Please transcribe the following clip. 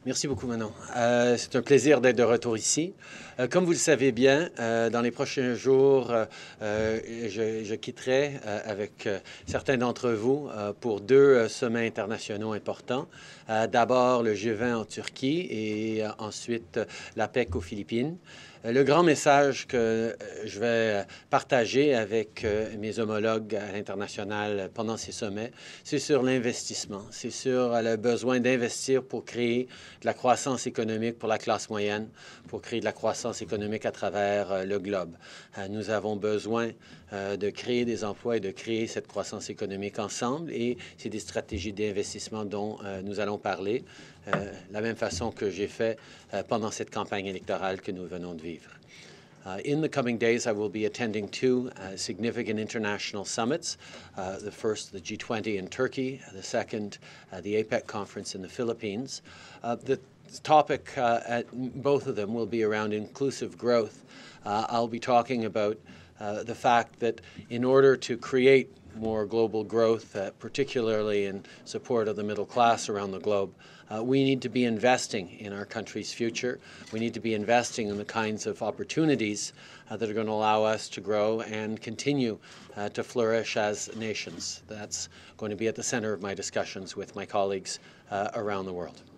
Merci beaucoup, Manon. C'est un plaisir d'être de retour ici. Comme vous le savez bien, dans les prochains jours, je quitterai avec certains d'entre vous pour deux sommets internationaux importants. D'abord le G20 en Turquie et ensuite l'APEC aux Philippines. Le grand message que je vais partager avec mes homologues à l'international pendant ces sommets, c'est sur l'investissement. C'est sur le besoin d'investir pour créer de la croissance économique pour la classe moyenne, pour créer de la croissance économique à travers le globe. Nous avons besoin de créer des emplois et de créer cette croissance économique ensemble, et c'est des stratégies d'investissement dont nous allons parler, la même façon que j'ai fait pendant cette campagne électorale que nous venons de vivre. In the coming days, I will be attending two significant international summits. The first, the G20 in Turkey. The second, the APEC conference in the Philippines. The topic at both of them will be around inclusive growth. I'll be talking about the fact that in order to create more global growth, particularly in support of the middle class around the globe, we need to be investing in our country's future. We need to be investing in the kinds of opportunities that are going to allow us to grow and continue to flourish as nations. That's going to be at the center of my discussions with my colleagues around the world.